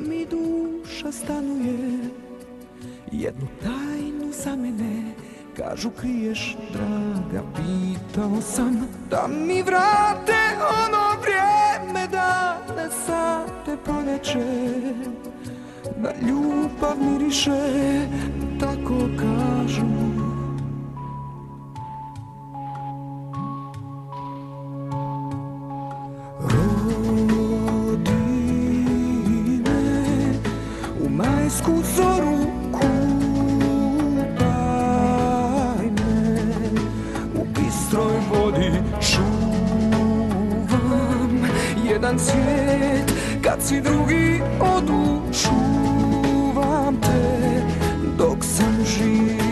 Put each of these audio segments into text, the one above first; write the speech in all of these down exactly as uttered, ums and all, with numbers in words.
mi duša stanuje, jednu tajnu za mene, kažu kriješ, draga, pitao sam da mi vrate ono vrijeme, dane, sate, proljeće, da ljubav miriše, tako kažu. Majsku zoru kupaj me, u bistroj vodi čuvam jedan svijet, kad si drugi odu, čuvam te dok sam živ.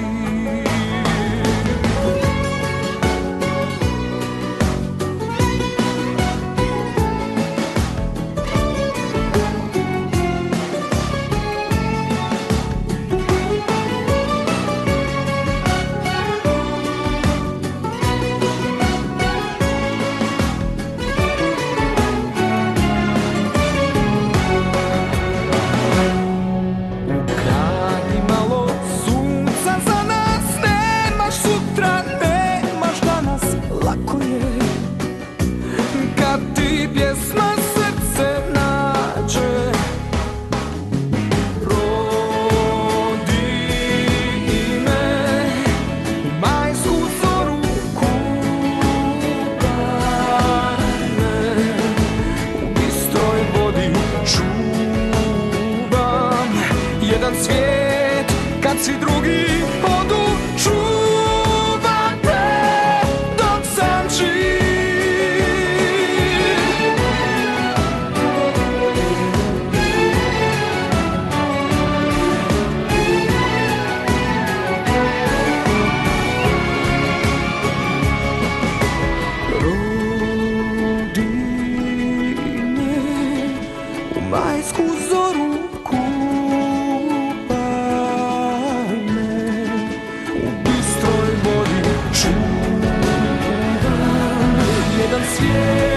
Yeah.